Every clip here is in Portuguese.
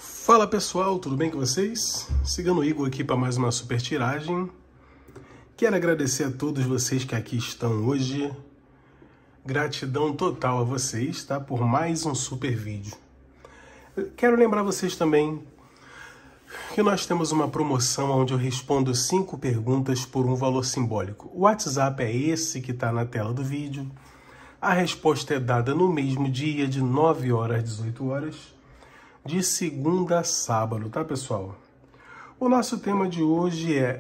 Fala pessoal, tudo bem com vocês? Sigando o Igor aqui para mais uma super tiragem. Quero agradecer a todos vocês que aqui estão hoje. Gratidão total a vocês, tá? Por mais um super vídeo. Quero lembrar vocês também que nós temos uma promoção onde eu respondo 5 perguntas por um valor simbólico. O WhatsApp é esse que está na tela do vídeo. A resposta é dada no mesmo dia, de 9 horas às 18 horas. De segunda a sábado, tá, pessoal? O nosso tema de hoje é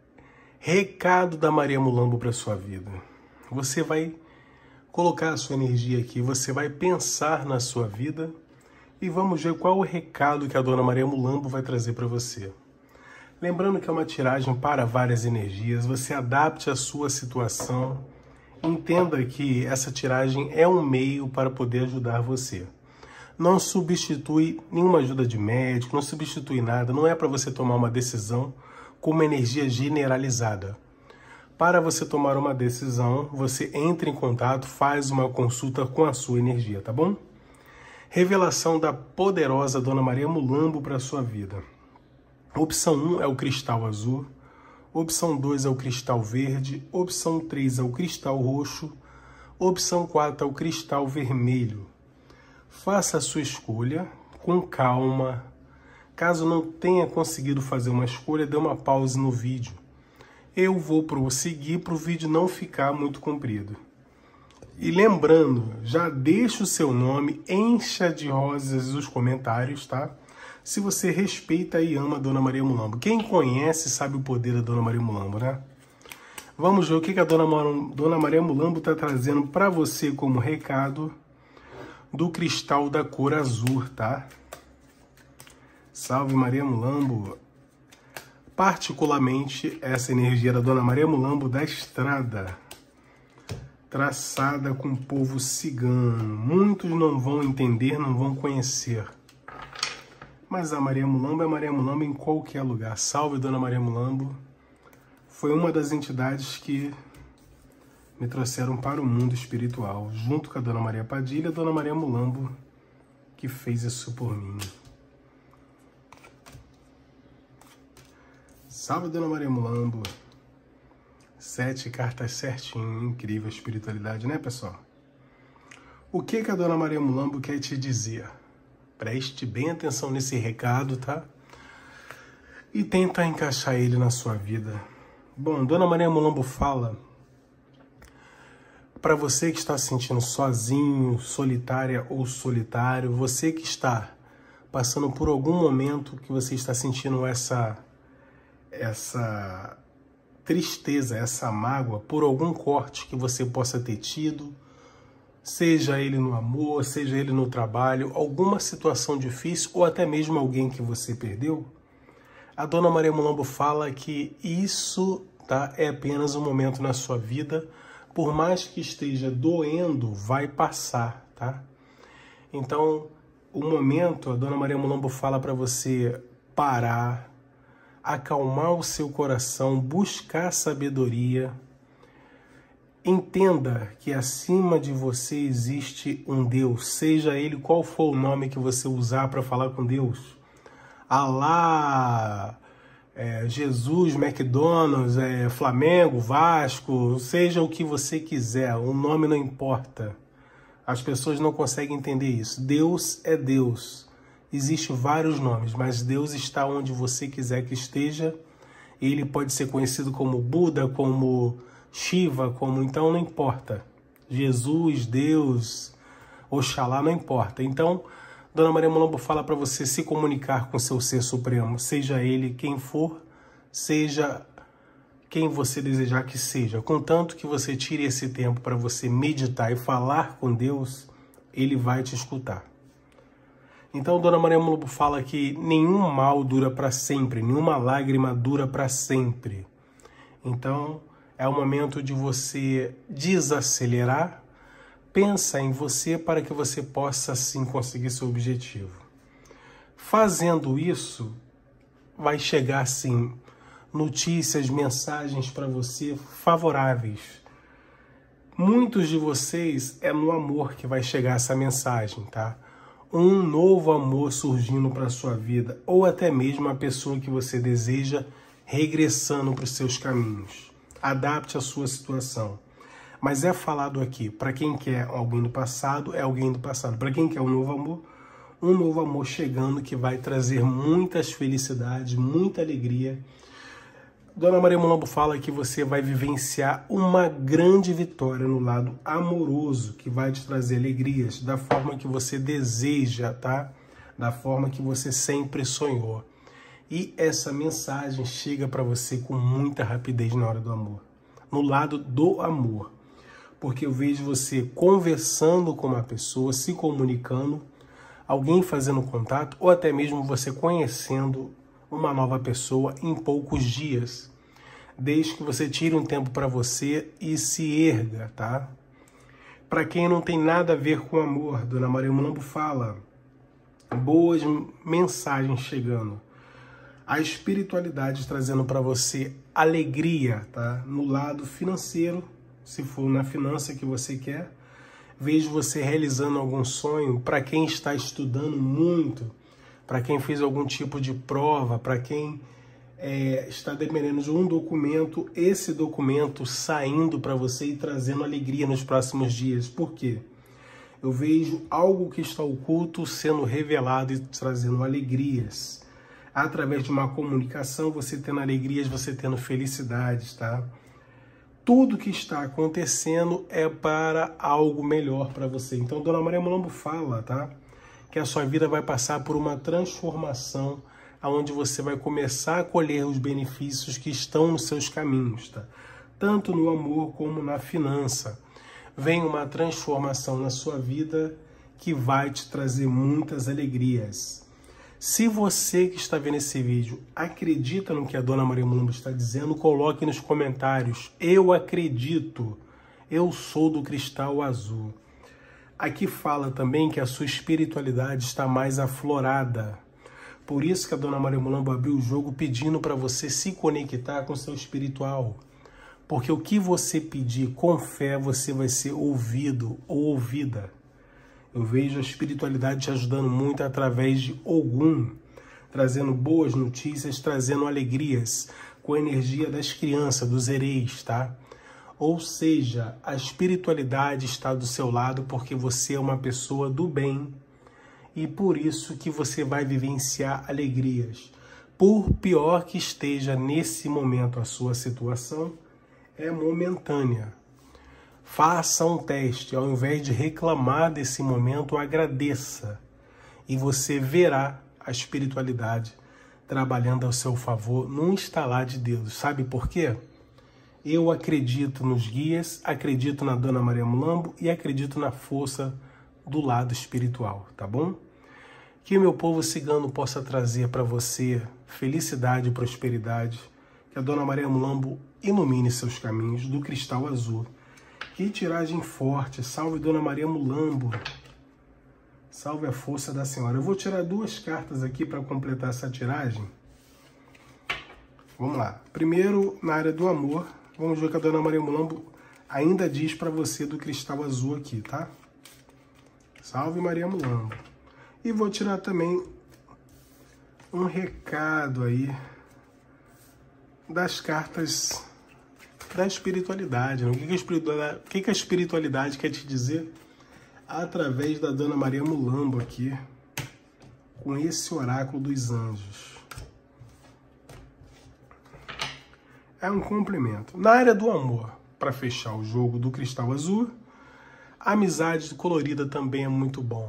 recado da Maria Mulambo para sua vida. Você vai colocar a sua energia aqui, você vai pensar na sua vida e vamos ver qual o recado que a Dona Maria Mulambo vai trazer para você. Lembrando que é uma tiragem para várias energias, você adapte a sua situação. Entenda que essa tiragem é um meio para poder ajudar você. Não substitui nenhuma ajuda de médico, não substitui nada, não é para você tomar uma decisão com uma energia generalizada. Para você tomar uma decisão, você entra em contato, faz uma consulta com a sua energia, tá bom? Revelação da poderosa Dona Maria Mulambo para a sua vida. Opção 1 é o cristal azul, opção 2 é o cristal verde, opção 3 é o cristal roxo, opção 4 é o cristal vermelho. Faça a sua escolha com calma. Caso não tenha conseguido fazer uma escolha, dê uma pausa no vídeo. Eu vou prosseguir para o vídeo não ficar muito comprido. E lembrando, já deixa o seu nome, encha de rosas os comentários, tá? Se você respeita e ama a Dona Maria Mulambo. Quem conhece sabe o poder da Dona Maria Mulambo, né? Vamos ver o que a Dona Maria Mulambo está trazendo para você como recado do cristal da cor azul, tá? Salve Maria Mulambo. Particularmente essa energia da Dona Maria Mulambo da estrada, traçada com o povo cigano. Muitos não vão entender, não vão conhecer. Mas a Maria Mulambo é Maria Mulambo em qualquer lugar. Salve Dona Maria Mulambo. Foi uma das entidades que me trouxeram para o mundo espiritual, junto com a Dona Maria Padilha, a Dona Maria Mulambo, que fez isso por mim. Salve, Dona Maria Mulambo. 7 cartas certinho, incrível espiritualidade, né, pessoal? O que a Dona Maria Mulambo quer te dizer? Preste bem atenção nesse recado, tá? E tenta encaixar ele na sua vida. Bom, Dona Maria Mulambo fala para você que está se sentindo sozinho, solitária ou solitário, você que está passando por algum momento que você está sentindo essa tristeza, essa mágoa, por algum corte que você possa ter tido, seja ele no amor, seja ele no trabalho, alguma situação difícil ou até mesmo alguém que você perdeu, a Dona Maria Mulambo fala que isso, tá, é apenas um momento na sua vida. Por mais que esteja doendo, vai passar, tá? Então, o momento, a Dona Maria Mulambo fala para você parar, acalmar o seu coração, buscar sabedoria. Entenda que acima de você existe um Deus, seja ele qual for o nome que você usar para falar com Deus. Alá, Jesus, McDonald's, Flamengo, Vasco, seja o que você quiser, o nome não importa. As pessoas não conseguem entender isso. Deus é Deus. Existem vários nomes, mas Deus está onde você quiser que esteja. Ele pode ser conhecido como Buda, como Shiva, então não importa. Jesus, Deus, Oxalá, não importa. Então, Dona Maria Mulambo fala para você se comunicar com seu Ser Supremo, seja ele quem for, seja quem você desejar que seja. Contanto que você tire esse tempo para você meditar e falar com Deus, ele vai te escutar. Então, Dona Maria Mulambo fala que nenhum mal dura para sempre, nenhuma lágrima dura para sempre. Então, é o momento de você desacelerar. Pensa em você para que você possa, assim, conseguir seu objetivo. Fazendo isso, vai chegar, assim, notícias, mensagens para você favoráveis. Muitos de vocês é no amor que vai chegar essa mensagem, tá? um novo amor surgindo para a sua vida, ou até mesmo a pessoa que você deseja regressando para os seus caminhos. Adapte a sua situação. Mas é falado aqui, para quem quer alguém do passado, é alguém do passado. Para quem quer um novo amor chegando que vai trazer muitas felicidades, muita alegria. Dona Maria Mulambo fala que você vai vivenciar uma grande vitória no lado amoroso, que vai te trazer alegrias da forma que você deseja, tá? Da forma que você sempre sonhou. E essa mensagem chega para você com muita rapidez na hora do amor. No lado do amor. Porque eu vejo você conversando com uma pessoa, se comunicando, alguém fazendo contato, ou até mesmo você conhecendo uma nova pessoa em poucos dias, desde que você tire um tempo para você e se erga, tá? Para quem não tem nada a ver com amor, Dona Maria Mulambo fala, boas mensagens chegando, a espiritualidade trazendo para você alegria, tá? No lado financeiro, se for na finança que você quer, vejo você realizando algum sonho. Para quem está estudando muito, para quem fez algum tipo de prova, para quem está dependendo de um documento, esse documento saindo para você e trazendo alegria nos próximos dias. Por quê? Eu vejo algo que está oculto sendo revelado e trazendo alegrias. Através de uma comunicação, você tendo alegrias, você tendo felicidades, tá? Tudo que está acontecendo é para algo melhor para você. Então, Dona Maria Mulambo fala, tá? Que a sua vida vai passar por uma transformação, onde você vai começar a colher os benefícios que estão nos seus caminhos, tá? Tanto no amor como na finança. Vem uma transformação na sua vida que vai te trazer muitas alegrias. Se você que está vendo esse vídeo acredita no que a Dona Maria Mulambo está dizendo, coloque nos comentários. Eu acredito, eu sou do cristal azul. Aqui fala também que a sua espiritualidade está mais aflorada. Por isso que a Dona Maria Mulambo abriu o jogo pedindo para você se conectar com o seu espiritual. Porque o que você pedir com fé, você vai ser ouvido ou ouvida. Eu vejo a espiritualidade te ajudando muito através de Ogum, trazendo boas notícias, trazendo alegrias, com a energia das crianças, dos hereis, tá? Ou seja, a espiritualidade está do seu lado porque você é uma pessoa do bem e por isso que você vai vivenciar alegrias. Por pior que esteja nesse momento a sua situação, é momentânea. Faça um teste, ao invés de reclamar desse momento, agradeça. E você verá a espiritualidade trabalhando ao seu favor num estalar de dedos. Sabe por quê? Eu acredito nos guias, acredito na Dona Maria Mulambo e acredito na força do lado espiritual, tá bom? Que o meu povo cigano possa trazer para você felicidade e prosperidade. Que a Dona Maria Mulambo ilumine seus caminhos do cristal azul. Que tiragem forte, salve Dona Maria Mulambo, salve a força da senhora. Eu vou tirar duas cartas aqui para completar essa tiragem. Vamos lá. Primeiro, na área do amor, vamos ver o que a Dona Maria Mulambo ainda diz para você do cristal azul aqui, tá? Salve Maria Mulambo. E vou tirar também um recado aí das cartas da espiritualidade. O que a espiritualidade quer te dizer? Através da Dona Maria Mulambo aqui, com esse oráculo dos anjos. É um complemento. Na área do amor, para fechar o jogo do cristal azul, a amizade colorida também é muito bom.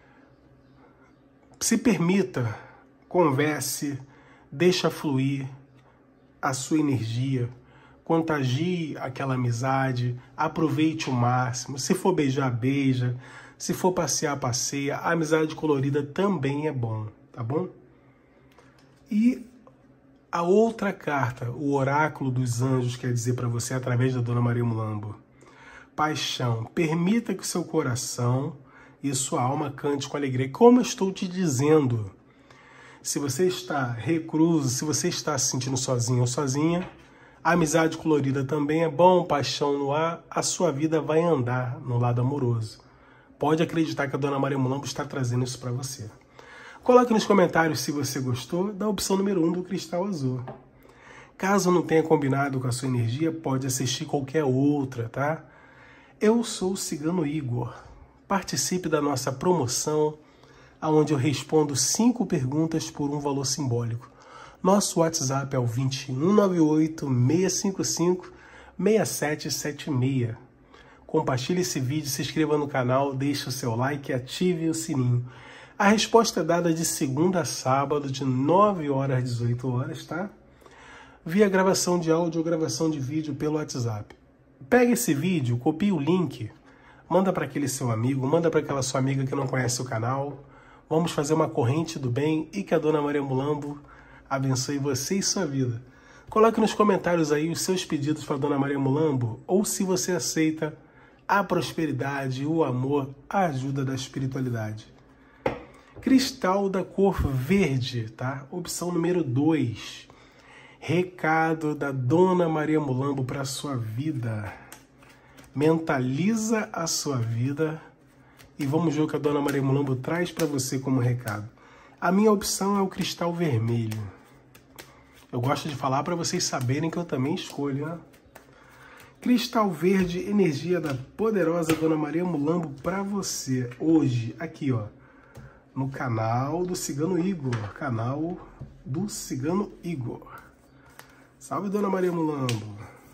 Se permita, converse, deixa fluir a sua energia, contagie aquela amizade, aproveite o máximo. Se for beijar, beija. Se for passear, passeia. A amizade colorida também é bom, tá bom? E a outra carta, o oráculo dos anjos, quer dizer para você através da Dona Maria Mulambo. Paixão, permita que o seu coração e sua alma cante com alegria. Como eu estou te dizendo, se você está recluso, se você está se sentindo sozinho ou sozinha, a amizade colorida também é bom, paixão no ar, a sua vida vai andar no lado amoroso. Pode acreditar que a Dona Maria Mulambo está trazendo isso para você. Coloque nos comentários se você gostou da opção número 1 do cristal azul. Caso não tenha combinado com a sua energia, pode assistir qualquer outra, tá? Eu sou o Cigano Igor. Participe da nossa promoção, onde eu respondo 5 perguntas por um valor simbólico. Nosso WhatsApp é o 2198-655-6776. Compartilhe esse vídeo, se inscreva no canal, deixe o seu like e ative o sininho. A resposta é dada de segunda a sábado, de 9 horas às 18 horas, tá? Via gravação de áudio ou gravação de vídeo pelo WhatsApp. Pega esse vídeo, copia o link, manda para aquele seu amigo, manda para aquela sua amiga que não conhece o canal. Vamos fazer uma corrente do bem e que a Dona Maria Mulambo abençoe você e sua vida. Coloque nos comentários aí os seus pedidos para a Dona Maria Mulambo, ou se você aceita a prosperidade, o amor, a ajuda da espiritualidade. Cristal da cor verde, tá? Opção número 2. Recado da Dona Maria Mulambo para a sua vida. Mentaliza a sua vida e vamos ver o que a Dona Maria Mulambo traz para você como recado. A minha opção é o cristal vermelho. Eu gosto de falar para vocês saberem que eu também escolho, né? Cristal verde, energia da poderosa Dona Maria Mulambo para você. Hoje, aqui, ó, no canal do Cigano Igor. Canal do Cigano Igor. Salve, Dona Maria Mulambo.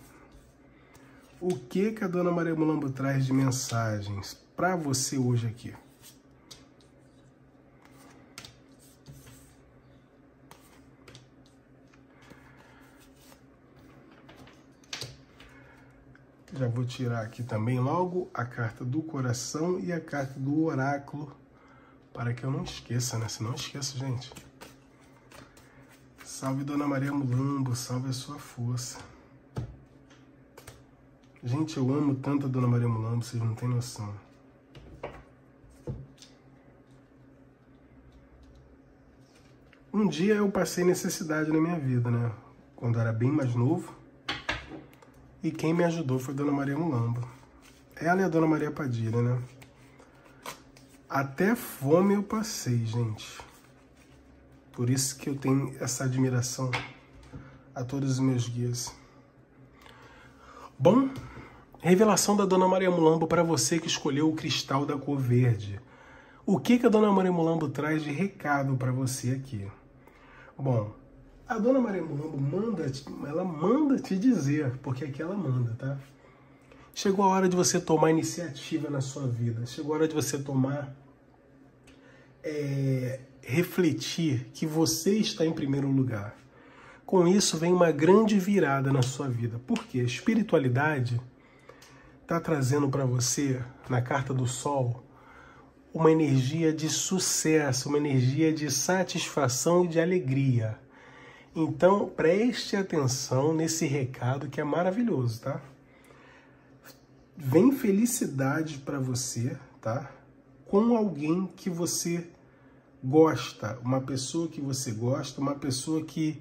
O que a Dona Maria Mulambo traz de mensagens para você hoje aqui? Já vou tirar aqui também logo a carta do coração e a carta do oráculo, para que eu não esqueça, né? Senão eu esqueço, gente. Salve, Dona Maria Mulambo, salve a sua força. Gente, eu amo tanto a Dona Maria Mulambo, vocês não têm noção. Um dia eu passei necessidade na minha vida, né? Quando eu era bem mais novo. E quem me ajudou foi a Dona Maria Mulambo. Ela e a Dona Maria Padilha, né? Até fome eu passei, gente. Por isso que eu tenho essa admiração a todos os meus guias. Bom, revelação da Dona Maria Mulambo para você que escolheu o cristal da cor verde. O que a Dona Maria Mulambo traz de recado para você aqui? Bom, a Dona Maria Mulambo manda te dizer, porque aqui ela manda, tá? Chegou a hora de você tomar iniciativa na sua vida. Chegou a hora de você refletir que você está em primeiro lugar. Com isso vem uma grande virada na sua vida. Porque a espiritualidade está trazendo para você, na carta do Sol, uma energia de sucesso, uma energia de satisfação e de alegria. Então, preste atenção nesse recado que é maravilhoso, tá? Vem felicidade para você, tá? Com alguém que você gosta, uma pessoa que você gosta, uma pessoa que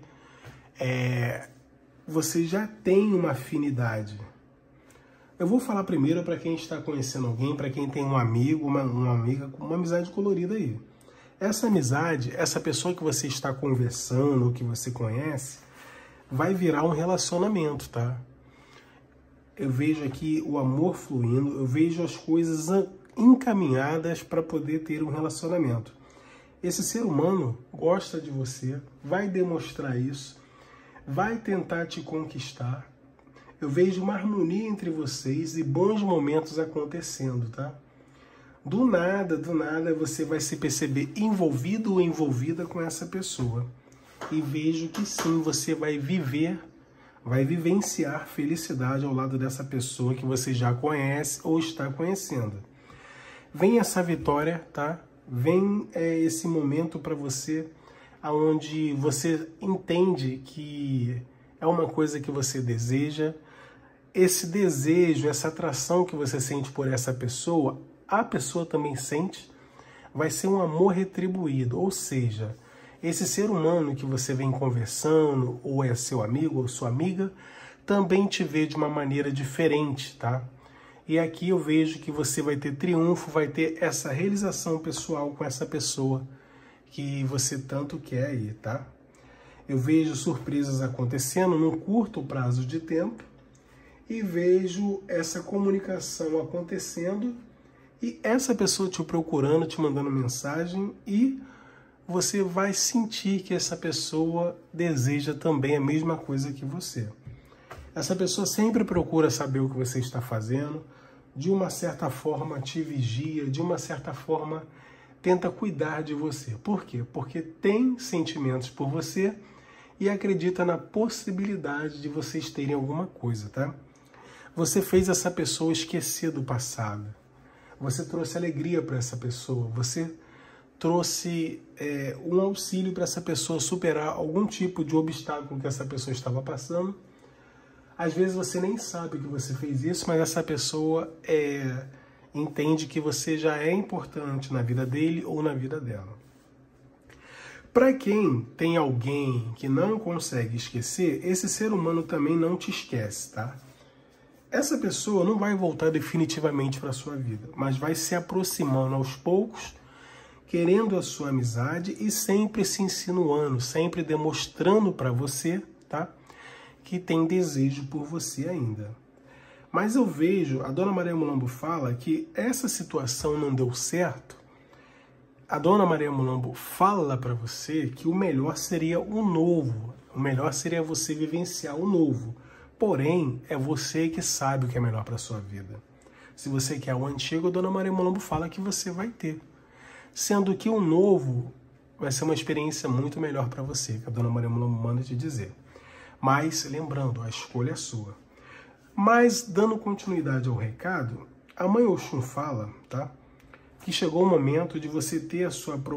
você já tem uma afinidade. Eu vou falar primeiro para quem está conhecendo alguém, para quem tem um amigo, uma amiga com uma amizade colorida aí. Essa amizade, essa pessoa que você está conversando, ou que você conhece, vai virar um relacionamento, tá? Eu vejo aqui o amor fluindo, eu vejo as coisas encaminhadas para poder ter um relacionamento. Esse ser humano gosta de você, vai demonstrar isso, vai tentar te conquistar. Eu vejo uma harmonia entre vocês e bons momentos acontecendo, tá? Do nada, você vai se perceber envolvido ou envolvida com essa pessoa. E vejo que sim, você vai vivenciar felicidade ao lado dessa pessoa que você já conhece ou está conhecendo. Vem essa vitória, tá? Vem esse momento para você, onde você entende que é uma coisa que você deseja. Esse desejo, essa atração que você sente por essa pessoa, a pessoa também sente, vai ser um amor retribuído. Ou seja, esse ser humano que você vem conversando, ou é seu amigo ou sua amiga, também te vê de uma maneira diferente, tá? E aqui eu vejo que você vai ter triunfo, vai ter essa realização pessoal com essa pessoa que você tanto quer aí, tá? Eu vejo surpresas acontecendo num curto prazo de tempo e vejo essa comunicação acontecendo e essa pessoa te procurando, te mandando mensagem e você vai sentir que essa pessoa deseja também a mesma coisa que você. Essa pessoa sempre procura saber o que você está fazendo, de uma certa forma te vigia, de uma certa forma tenta cuidar de você. Por quê? Porque tem sentimentos por você e acredita na possibilidade de vocês terem alguma coisa, tá? Você fez essa pessoa esquecer do passado. Você trouxe alegria para essa pessoa. Você trouxe um auxílio para essa pessoa superar algum tipo de obstáculo que essa pessoa estava passando. Às vezes você nem sabe que você fez isso, mas essa pessoa entende que você já é importante na vida dele ou na vida dela. Para quem tem alguém que não consegue esquecer, esse ser humano também não te esquece, tá? Essa pessoa não vai voltar definitivamente para a sua vida, mas vai se aproximando aos poucos, querendo a sua amizade e sempre se insinuando, sempre demonstrando para você, tá? Que tem desejo por você ainda. Mas eu vejo, a Dona Maria Mulambo fala que essa situação não deu certo. A Dona Maria Mulambo fala para você que o melhor seria o novo. O melhor seria você vivenciar o novo. Porém, é você que sabe o que é melhor para a sua vida. Se você quer o antigo, a Dona Maria Mulambo fala que você vai ter. Sendo que o novo vai ser uma experiência muito melhor para você, que a Dona Maria Mulambo manda te dizer. Mas, lembrando, a escolha é sua. Mas, dando continuidade ao recado, a Mãe Oxum fala, tá? Que chegou o momento de você ter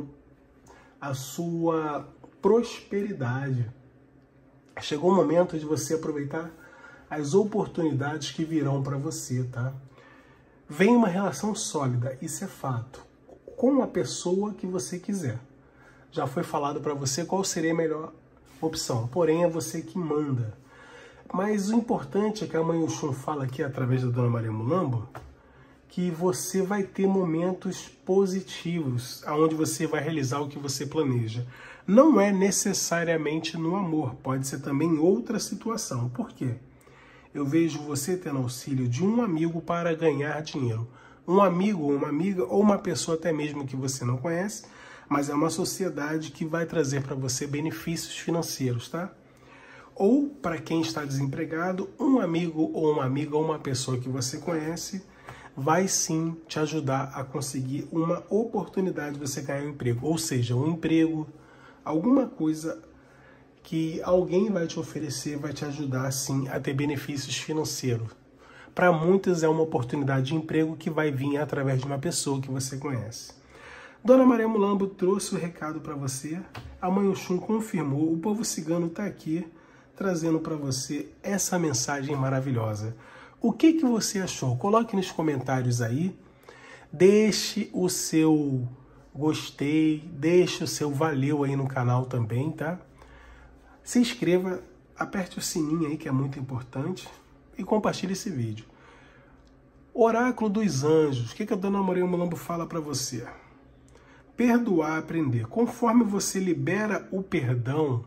a sua prosperidade. Chegou o momento de você aproveitar as oportunidades que virão para você, tá? Vem uma relação sólida, isso é fato, com a pessoa que você quiser. Já foi falado para você qual seria a melhor opção, porém é você que manda. Mas o importante é que a Mãe Oxum fala aqui, através da Dona Maria Mulambo, que você vai ter momentos positivos, onde você vai realizar o que você planeja. Não é necessariamente no amor, pode ser também em outra situação. Por quê? Eu vejo você tendo auxílio de um amigo para ganhar dinheiro. Um amigo ou uma amiga, ou uma pessoa até mesmo que você não conhece, mas é uma sociedade que vai trazer para você benefícios financeiros, tá? Ou, para quem está desempregado, um amigo ou uma amiga ou uma pessoa que você conhece vai sim te ajudar a conseguir uma oportunidade de você ganhar um emprego. Ou seja, um emprego, alguma coisa que alguém vai te oferecer, vai te ajudar sim a ter benefícios financeiros. Para muitos é uma oportunidade de emprego que vai vir através de uma pessoa que você conhece. Dona Maria Mulambo trouxe o recado para você, a Mãe Oxum confirmou, o povo cigano está aqui trazendo para você essa mensagem maravilhosa. O que você achou? Coloque nos comentários aí, deixe o seu gostei, deixe o seu valeu aí no canal também, tá? Se inscreva, aperte o sininho aí que é muito importante e compartilhe esse vídeo. Oráculo dos Anjos, o que a Dona Maria Mulambo fala para você? Perdoar, aprender. Conforme você libera o perdão,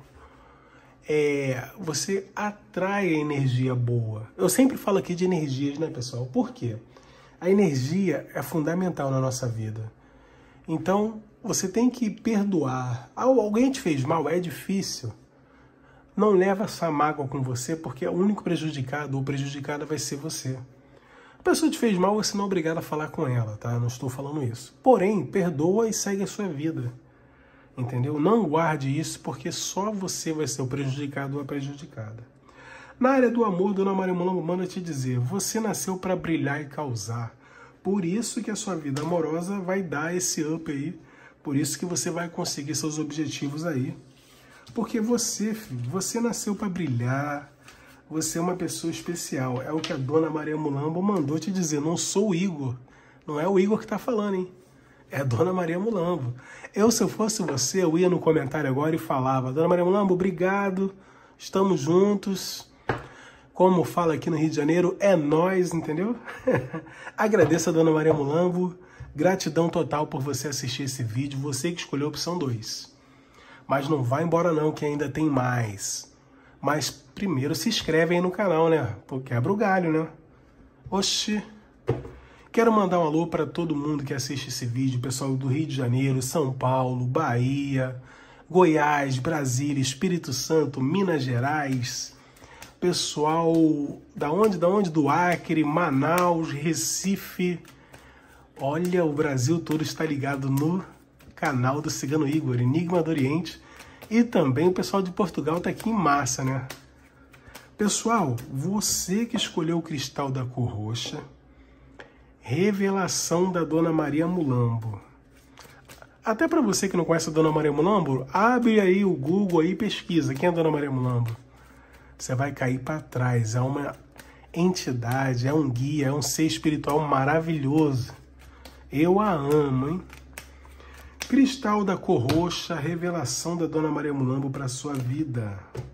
você atrai a energia boa. Eu sempre falo aqui de energias, né, pessoal? Por quê? A energia é fundamental na nossa vida. Então, você tem que perdoar. Alguém te fez mal, é difícil. Não leva essa mágoa com você, porque o único prejudicado ou prejudicada vai ser você. A pessoa te fez mal, você não é obrigado a falar com ela, tá? Não estou falando isso. Porém, perdoa e segue a sua vida. Entendeu? Não guarde isso, porque só você vai ser o prejudicado ou a prejudicada. Na área do amor, Dona Maria Mulambo manda te dizer, você nasceu para brilhar e causar. Por isso que a sua vida amorosa vai dar esse up aí. Por isso que você vai conseguir seus objetivos aí. Porque você, filho, você nasceu para brilhar. Você é uma pessoa especial. É o que a Dona Maria Mulambo mandou te dizer. Não sou o Igor. Não é o Igor que está falando, hein? É a Dona Maria Mulambo. Se eu fosse você, eu ia no comentário agora e falava, Dona Maria Mulambo, obrigado. Estamos juntos. Como fala aqui no Rio de Janeiro, é nóis, entendeu? Agradeço a Dona Maria Mulambo. Gratidão total por você assistir esse vídeo. Você que escolheu a opção 2. Mas não vai embora não, que ainda tem mais. Mas primeiro se inscreve aí no canal, né? Pô, quebra o galho, né? Oxi. Quero mandar um alô para todo mundo que assiste esse vídeo. Pessoal do Rio de Janeiro, São Paulo, Bahia, Goiás, Brasília, Espírito Santo, Minas Gerais. Pessoal da onde? Do Acre, Manaus, Recife. Olha, o Brasil todo está ligado no canal do Cigano Igor, Enigma do Oriente. E também o pessoal de Portugal está aqui em massa, né? Pessoal, você que escolheu o cristal da cor roxa, revelação da Dona Maria Mulambo. Até para você que não conhece a Dona Maria Mulambo, abre aí o Google aí e pesquisa. Quem é a Dona Maria Mulambo? Você vai cair para trás. É uma entidade, é um guia, é um ser espiritual maravilhoso. Eu a amo, hein? Cristal da cor roxa, revelação da Dona Maria Mulambo para sua vida.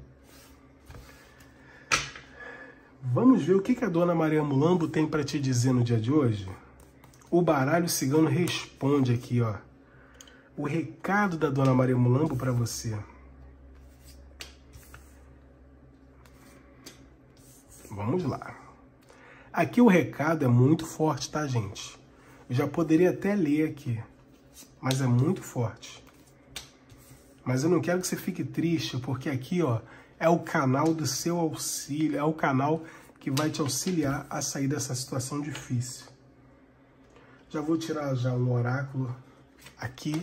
Vamos ver o que a Dona Maria Mulambo tem para te dizer no dia de hoje? O baralho cigano responde aqui, ó. O recado da Dona Maria Mulambo para você. Vamos lá. Aqui o recado é muito forte, tá, gente? Eu já poderia até ler aqui, mas é muito forte. Mas eu não quero que você fique triste, porque aqui, ó, é o canal do seu auxílio, é o canal que vai te auxiliar a sair dessa situação difícil. Já vou tirar já um oráculo aqui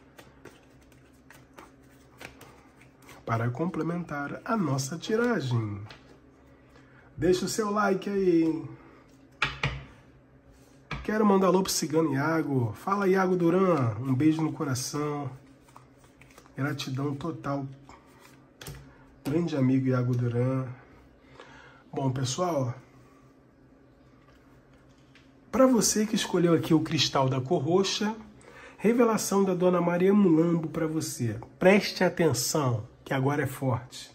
para complementar a nossa tiragem. Deixa o seu like aí, hein? Quero mandar alô pro Cigano Iago. Fala, Iago Duran. Um beijo no coração. Gratidão total. Grande amigo Iago Duran. Bom, pessoal, para você que escolheu aqui o cristal da cor roxa, revelação da Dona Maria Mulambo para você. Preste atenção, que agora é forte.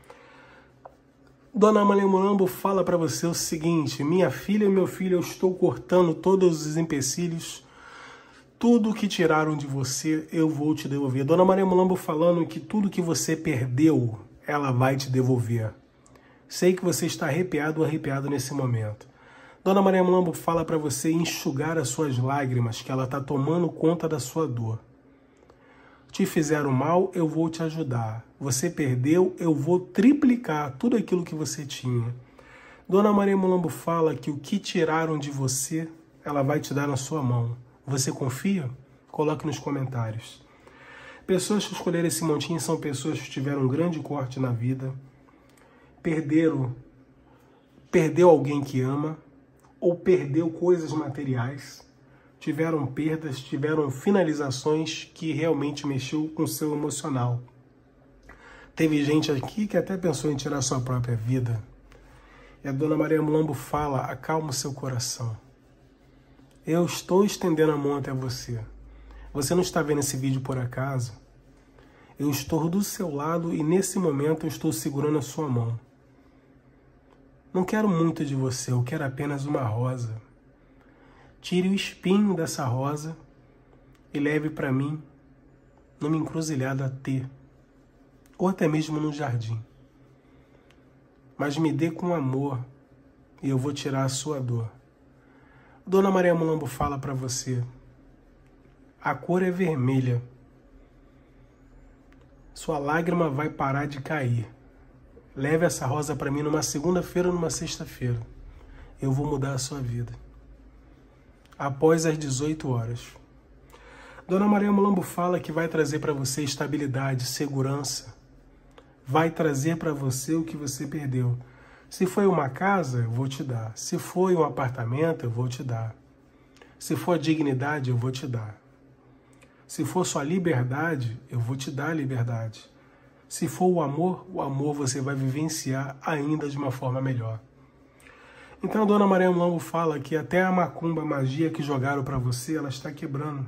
Dona Maria Mulambo fala para você o seguinte: minha filha e meu filho, eu estou cortando todos os empecilhos. Tudo que tiraram de você, eu vou te devolver. Dona Maria Mulambo falando que tudo que você perdeu, ela vai te devolver. Sei que você está arrepiado ou arrepiado nesse momento. Dona Maria Mulambo fala para você enxugar as suas lágrimas, que ela está tomando conta da sua dor. Te fizeram mal, eu vou te ajudar. Você perdeu, eu vou triplicar tudo aquilo que você tinha. Dona Maria Mulambo fala que o que tiraram de você, ela vai te dar na sua mão. Você confia? Coloque nos comentários. Pessoas que escolheram esse montinho são pessoas que tiveram um grande corte na vida, perdeu alguém que ama, ou perdeu coisas materiais, tiveram perdas, tiveram finalizações que realmente mexeu com o seu emocional. Teve gente aqui que até pensou em tirar sua própria vida. E a Dona Maria Mulambo fala: acalma o seu coração. Eu estou estendendo a mão até você. Você não está vendo esse vídeo por acaso. Eu estou do seu lado e nesse momento eu estou segurando a sua mão. Não quero muito de você, eu quero apenas uma rosa. Tire o espinho dessa rosa e leve para mim numa encruzilhada T, ou até mesmo no jardim. Mas me dê com amor e eu vou tirar a sua dor. Dona Maria Mulambo fala para você: a cor é vermelha. Sua lágrima vai parar de cair. Leve essa rosa para mim numa segunda-feira ou numa sexta-feira. Eu vou mudar a sua vida. Após as 18 horas. Dona Maria Mulambo fala que vai trazer para você estabilidade, segurança. Vai trazer para você o que você perdeu. Se foi uma casa, eu vou te dar. Se foi um apartamento, eu vou te dar. Se for a dignidade, eu vou te dar. Se for sua liberdade, eu vou te dar a liberdade. Se for o amor você vai vivenciar ainda de uma forma melhor. Então a Dona Maria Mulambo fala que até a macumba, a magia que jogaram para você, ela está quebrando.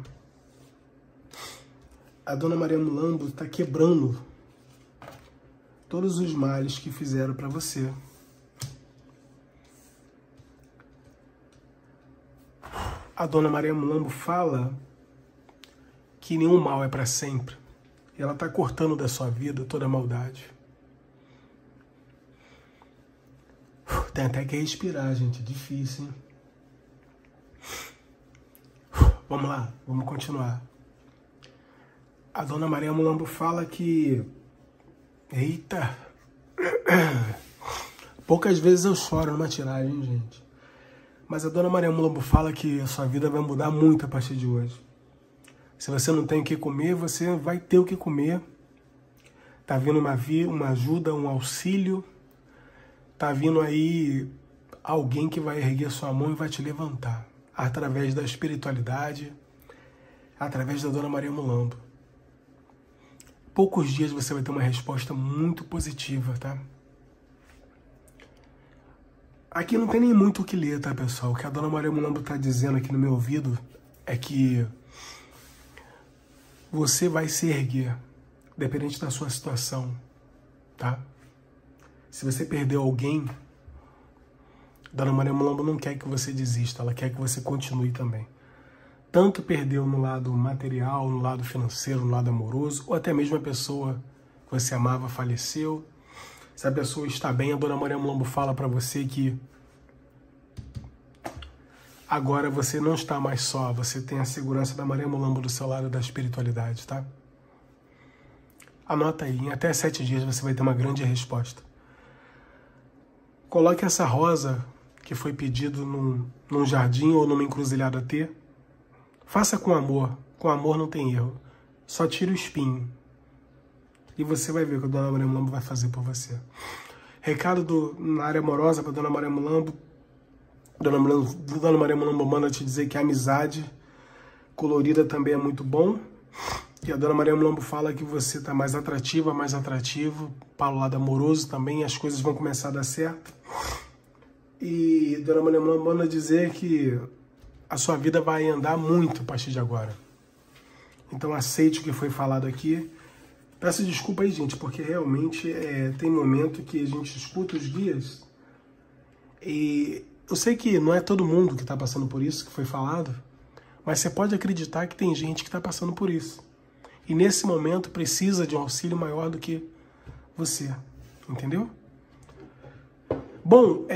A Dona Maria Mulambo está quebrando todos os males que fizeram para você. a Dona Maria Mulambo fala que nenhum mal é para sempre. E ela está cortando da sua vida toda a maldade. Tem até que respirar, gente. É difícil, hein? Vamos lá, vamos continuar. A Dona Maria Mulambo fala que... Eita! Poucas vezes eu choro numa tiragem, gente. Mas a Dona Maria Mulambo fala que a sua vida vai mudar muito a partir de hoje. Se você não tem o que comer, você vai ter o que comer. Tá vindo uma ajuda, um auxílio. Tá vindo aí alguém que vai erguer sua mão e vai te levantar. Através da espiritualidade, através da Dona Maria Mulambo. Poucos dias você vai ter uma resposta muito positiva, tá? Aqui não tem nem muito o que ler, tá, pessoal? O que a Dona Maria Mulambo tá dizendo aqui no meu ouvido é que você vai se erguer, dependente da sua situação, tá? Se você perdeu alguém, Dona Maria Mulambo não quer que você desista, ela quer que você continue também. Tanto perdeu no lado material, no lado financeiro, no lado amoroso, ou até mesmo a pessoa que você amava faleceu. Se a pessoa está bem, a Dona Maria Mulambo fala para você que agora você não está mais só, você tem a segurança da Maria Mulambo do seu lado da espiritualidade, tá? Anota aí, em até 7 dias você vai ter uma grande resposta. Coloque essa rosa que foi pedido num jardim ou numa encruzilhada T. Faça com amor não tem erro. Só tira o espinho. E você vai ver o que a Dona Maria Mulambo vai fazer por você. Recado na área amorosa para Dona Maria Mulambo. Dona Maria Mulambo manda te dizer que a amizade colorida também é muito bom. E a Dona Maria Mulambo fala que você está mais atrativa, mais atrativo. Para o lado amoroso também, as coisas vão começar a dar certo. E Dona Maria Mulambo manda dizer que a sua vida vai andar muito a partir de agora. Então aceite o que foi falado aqui. Peço desculpa aí, gente, porque realmente tem momento que a gente escuta os guias e eu sei que não é todo mundo que está passando por isso que foi falado, mas você pode acreditar que tem gente que está passando por isso. E nesse momento precisa de um auxílio maior do que você, entendeu? Bom,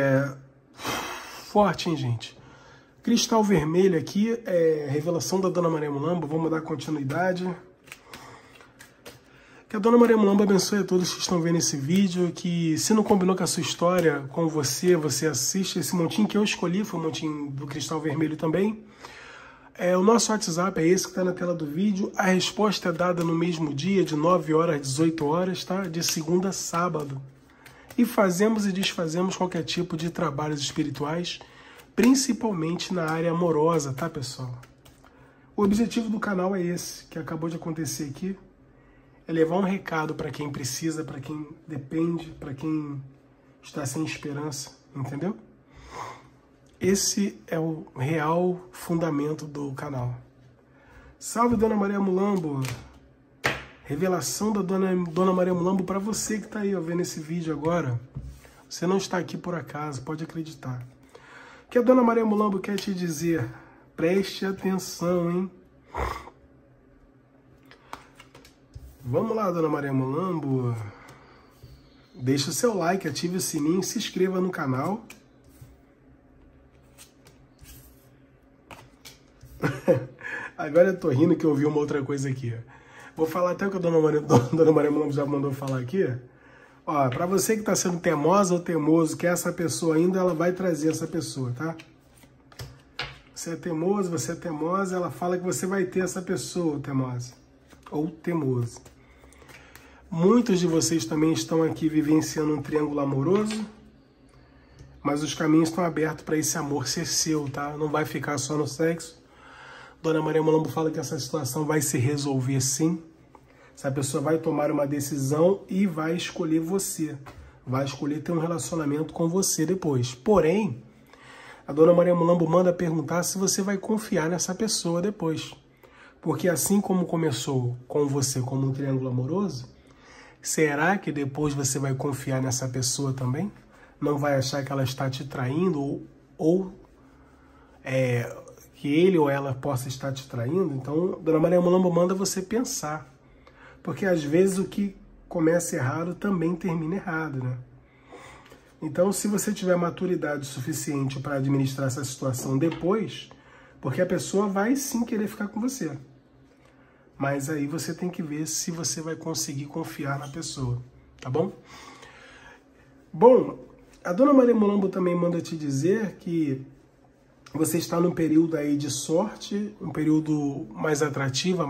forte, hein, gente? Cristal vermelho aqui, revelação da Dona Maria Mulambo, vamos dar continuidade. Que a Dona Maria Mulambo abençoe a todos que estão vendo esse vídeo, que se não combinou com a sua história, com você assiste esse montinho que eu escolhi, foi o montinho do Cristal Vermelho também. O nosso WhatsApp é esse que está na tela do vídeo, a resposta é dada no mesmo dia, de 9 horas às 18 horas, tá? De segunda a sábado. E fazemos e desfazemos qualquer tipo de trabalhos espirituais, principalmente na área amorosa, tá, pessoal? O objetivo do canal é esse, que acabou de acontecer aqui, é levar um recado para quem precisa, para quem depende, para quem está sem esperança, entendeu? Esse é o real fundamento do canal. Salve, Dona Maria Mulambo! Revelação da Dona Maria Mulambo para você que está aí, ó, vendo esse vídeo agora. Você não está aqui por acaso, pode acreditar. O que a Dona Maria Mulambo quer te dizer? Preste atenção, hein? Vamos lá, Dona Maria Mulambo. Deixe o seu like, ative o sininho, se inscreva no canal. Agora eu tô rindo que eu ouvi uma outra coisa aqui. Vou falar até o que a Dona Maria Mulambo já mandou falar aqui. Ó, pra você que tá sendo teimosa ou teimoso, que essa pessoa ainda, ela vai trazer essa pessoa, tá? Você é teimoso, você é teimosa, ela fala que você vai ter essa pessoa teimosa ou teimoso. Muitos de vocês também estão aqui vivenciando um triângulo amoroso, mas os caminhos estão abertos para esse amor ser seu, tá? Não vai ficar só no sexo. Dona Maria Mulambo fala que essa situação vai se resolver sim. Essa pessoa vai tomar uma decisão e vai escolher você. Vai escolher ter um relacionamento com você depois. Porém, a Dona Maria Mulambo manda perguntar se você vai confiar nessa pessoa depois. Porque assim como começou com você como um triângulo amoroso, será que depois você vai confiar nessa pessoa também? Não vai achar que ela está te traindo ou que ele ou ela possa estar te traindo, então Dona Maria Mulambo manda você pensar. Porque às vezes o que começa errado também termina errado, né? Então, se você tiver maturidade suficiente para administrar essa situação depois, porque a pessoa vai sim querer ficar com você. Mas aí você tem que ver se você vai conseguir confiar na pessoa, tá bom? Bom, a Dona Maria Mulambo também manda te dizer que você está num período aí de sorte, um período mais atrativo,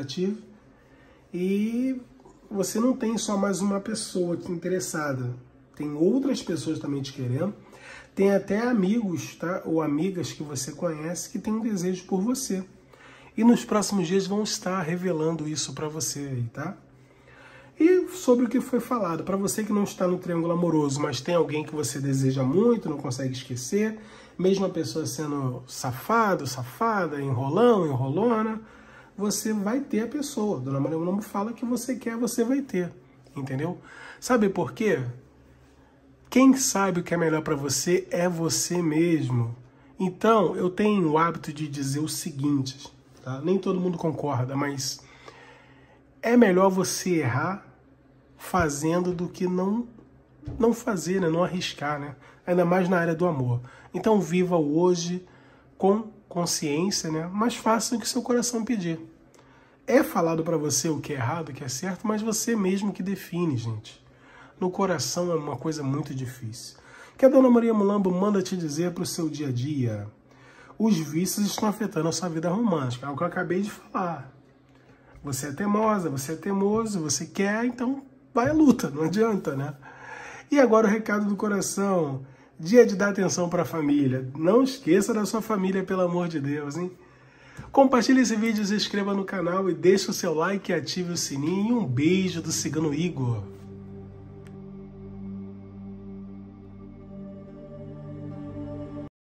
e você não tem só mais uma pessoa interessada. Tem outras pessoas também te querendo. Tem até amigos, tá? Ou amigas que você conhece que têm um desejo por você. E nos próximos dias vão estar revelando isso para você aí, tá? E sobre o que foi falado, para você que não está no triângulo amoroso, mas tem alguém que você deseja muito, não consegue esquecer, mesmo a pessoa sendo safado, safada, enrolão, enrolona, você vai ter a pessoa. Dona Maria Mulambo fala que você quer, você vai ter, entendeu? Sabe por quê? Quem sabe o que é melhor para você é você mesmo. Então, eu tenho o hábito de dizer o seguinte, tá? Nem todo mundo concorda, mas é melhor você errar fazendo do que não fazer, né? Não arriscar, né? Ainda mais na área do amor. Então, viva o hoje com consciência, né? Mas faça o que seu coração pedir. É falado para você o que é errado, o que é certo, mas você mesmo que define, gente. No coração é uma coisa muito difícil. Que a Dona Maria Mulambo manda te dizer para o seu dia a dia. Os vícios estão afetando a sua vida romântica. É o que eu acabei de falar. Você é teimosa, você é teimoso, você quer, então vai à luta, não adianta, né? E agora o recado do coração. Dia de dar atenção para a família. Não esqueça da sua família, pelo amor de Deus, hein? Compartilhe esse vídeo, se inscreva no canal e deixe o seu like e ative o sininho. E um beijo do Cigano Igor.